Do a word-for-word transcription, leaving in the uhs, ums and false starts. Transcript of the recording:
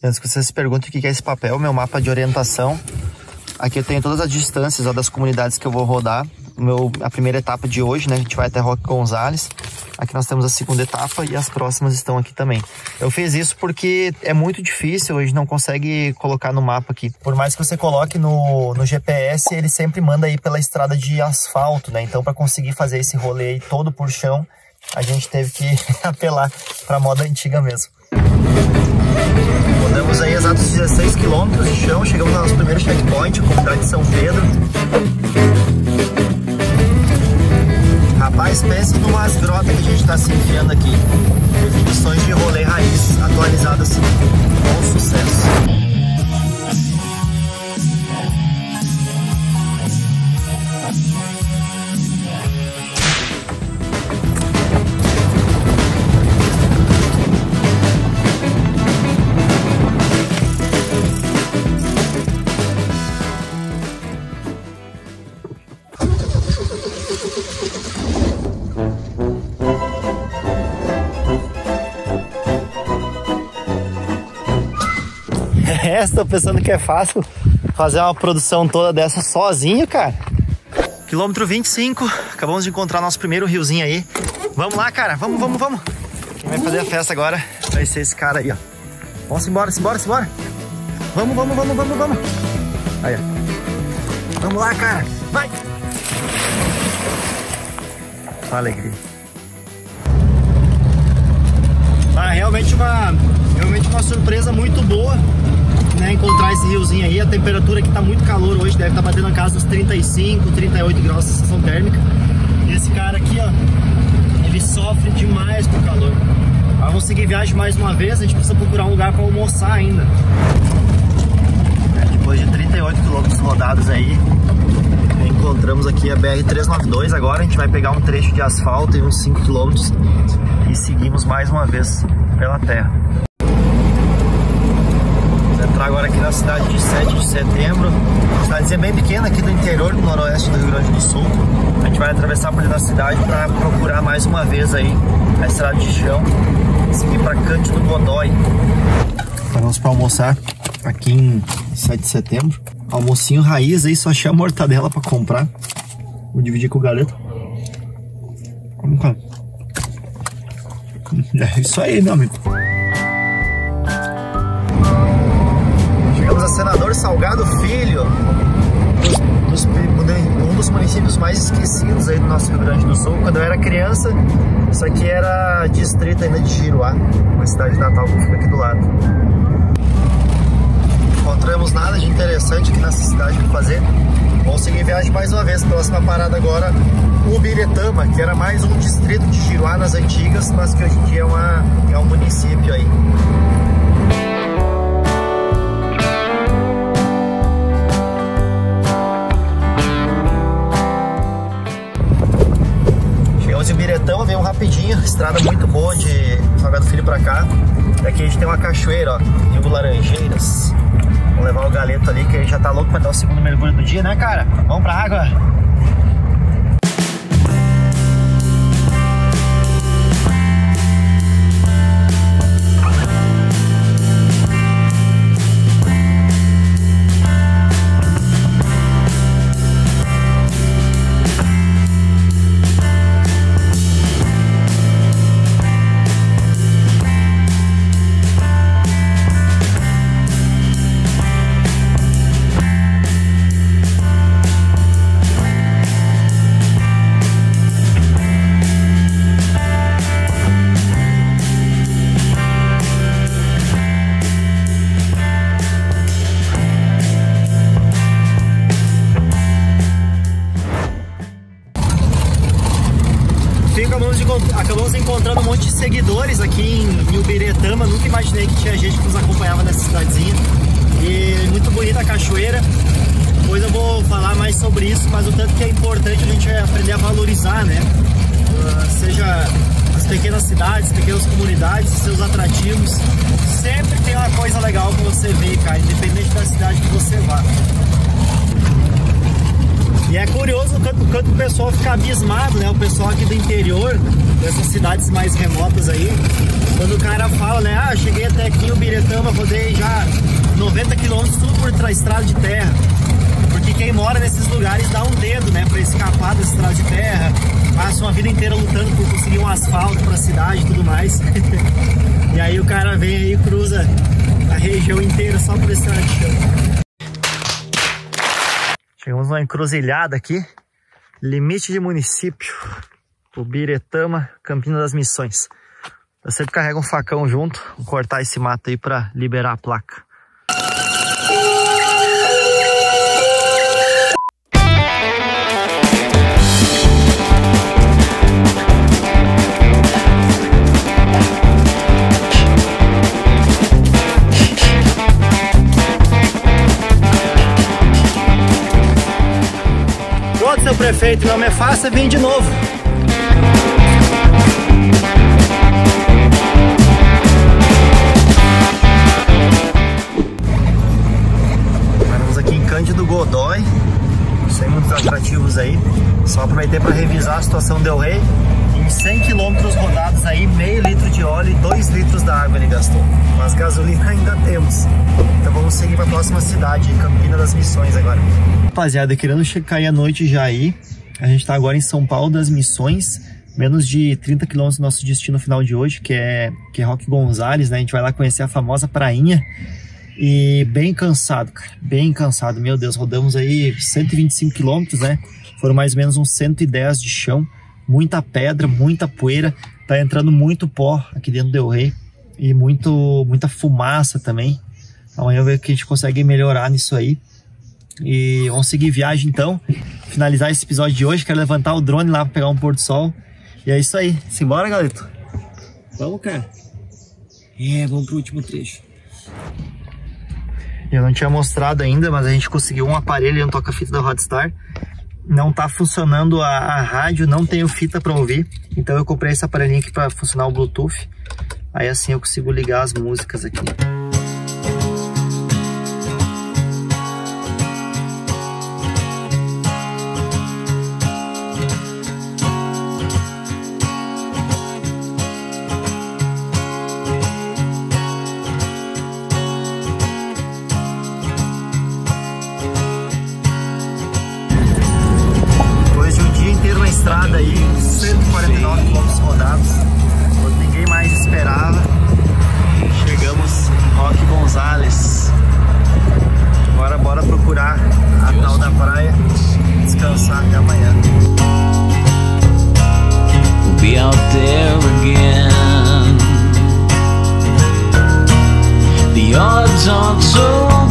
Antes que vocês se perguntem o que é esse papel, meu mapa de orientação. Aqui eu tenho todas as distâncias ó, das comunidades que eu vou rodar. Meu, a primeira etapa de hoje, né? A gente vai até Roque Gonzales. Aqui nós temos a segunda etapa e as próximas estão aqui também. Eu fiz isso porque é muito difícil, a gente não consegue colocar no mapa aqui. Por mais que você coloque no, no G P S, ele sempre manda ir pela estrada de asfalto, né? Então, para conseguir fazer esse rolê aí todo por chão, a gente teve que apelar para a moda antiga mesmo. Rodamos aí exatos dezesseis quilômetros de chão, chegamos no nosso primeiro checkpoint, a comunidade de São Pedro. Rapaz, pensa numas grotas que a gente está se enfiando aqui. Definições de rolê raiz atualizadas com sucesso. É, tô pensando que é fácil fazer uma produção toda dessa sozinho, cara. Quilômetro vinte e cinco, acabamos de encontrar nosso primeiro riozinho aí. Vamos lá, cara, vamos, vamos, vamos. Quem vai fazer a festa agora vai ser esse cara aí, ó. Vamos embora, embora, embora. Vamos, vamos, vamos, vamos, vamos. Aí, ó. Vamos lá, cara, vai. Só alegria. Ah, realmente uma, realmente uma surpresa muito boa, né, encontrar esse riozinho aí. A temperatura aqui tá muito calor hoje, deve estar tá batendo na casa dos trinta e cinco, trinta e oito graus de sensação térmica. E esse cara aqui, ó, ele sofre demais com o calor. Vamos seguir viagem mais uma vez, a gente precisa procurar um lugar para almoçar ainda. É, depois de trinta e oito quilômetros rodados aí, encontramos aqui a B R trezentos e noventa e dois. Agora a gente vai pegar um trecho de asfalto e uns cinco quilômetros e seguimos mais uma vez pela terra. Vamos entrar agora aqui na cidade de sete de setembro, cidadezinha bem pequena aqui do interior do noroeste do Rio Grande do Sul. A gente vai atravessar por dentro da cidade para procurar mais uma vez aí a estrada de chão e seguir para Cândido Godoy. Vamos para almoçar aqui em sete de setembro. Almocinho raiz aí, só achei a mortadela para comprar. Vou dividir com o galeto. Vamos cá. É isso aí, meu amigo. Chegamos a Senador Salgado Filho, dos, dos, um dos municípios mais esquecidos aí do nosso Rio Grande do Sul. Quando eu era criança, isso aqui era distrito ainda de Giruá, uma cidade natal que fica aqui do lado. Não encontramos nada de interessante aqui nessa cidade para fazer. Vamos seguir viagem mais uma vez. Próxima parada agora, Ubiretama, que era mais um distrito de Giruá nas antigas, mas que hoje em dia é, uma, é um município aí. Chegamos em Ubiretama, veio um rapidinho, estrada muito boa de Salgado Filho pra cá. Aqui a gente tem uma cachoeira, ó, Rio Laranjeiras. Vamos levar o galeto ali, que ele já tá louco pra dar o segundo mergulho do dia, né, cara? Vamos pra água. Acabamos encontrando um monte de seguidores aqui em Ubiretama. Nunca imaginei que tinha gente que nos acompanhava nessa cidadezinha. E muito bonita a cachoeira. Depois eu vou falar mais sobre isso, mas o tanto que é importante a gente aprender a valorizar, né? Uh, seja as pequenas cidades, pequenas comunidades, seus atrativos. Sempre tem uma coisa legal pra você ver, cara, independente da cidade que você vá. E é curioso o quanto, quanto o pessoal fica abismado, né? O pessoal aqui do interior, dessas cidades mais remotas aí, quando o cara fala, né? Ah, cheguei até aqui em Ubiretama, rodei já noventa quilômetros tudo por estrada de terra. Porque quem mora nesses lugares dá um dedo, né, pra escapar dessa estrada de terra. Passa uma vida inteira lutando por conseguir um asfalto pra cidade e tudo mais. E aí o cara vem aí e cruza a região inteira só por estrada de chão. Chegamos numa encruzilhada aqui. Limite de município. Ubiretama, Campina das Missões. Eu sempre carrego um facão junto. Vou cortar esse mato aí pra liberar a placa. Pronto, seu prefeito, não me faça vir de novo. Do Godoy, sem muitos atrativos aí. Só aproveitei para revisar a situação do Del Rey. Em cem quilômetros rodados aí, meio litro de óleo e dois litros da água ele gastou. Mas gasolina ainda temos. Então vamos seguir para a próxima cidade, Campina das Missões agora. Rapaziada, querendo cair a noite já aí. A gente tá agora em São Paulo das Missões, menos de trinta quilômetros do nosso destino final de hoje, que é, que é Roque Gonzales, né? A gente vai lá conhecer a famosa prainha. E bem cansado, cara, bem cansado, meu Deus, rodamos aí cento e vinte e cinco quilômetros, né? Foram mais ou menos uns cento e dez de chão, muita pedra, muita poeira, tá entrando muito pó aqui dentro do Del Rey e muito, muita fumaça também. Amanhã eu ver que a gente consegue melhorar nisso aí. E vamos seguir viagem então, finalizar esse episódio de hoje. Quero levantar o drone lá para pegar um pôr do sol. E é isso aí, simbora, galito. Vamos, cara. É, vamos pro último trecho. Eu não tinha mostrado ainda, mas a gente conseguiu um aparelho no toca-fita da Rodstar. Não tá funcionando a, a rádio, não tenho fita para ouvir. Então eu comprei esse aparelhinho aqui para funcionar o Bluetooth. Aí assim eu consigo ligar as músicas aqui. Estrada aí, cento e quarenta e nove quilômetros rodados, quando ninguém mais esperava, chegamos em Roque Gonzales. Agora bora procurar a tal da praia, descansar até amanhã. We'll be out there again. The odds aren't so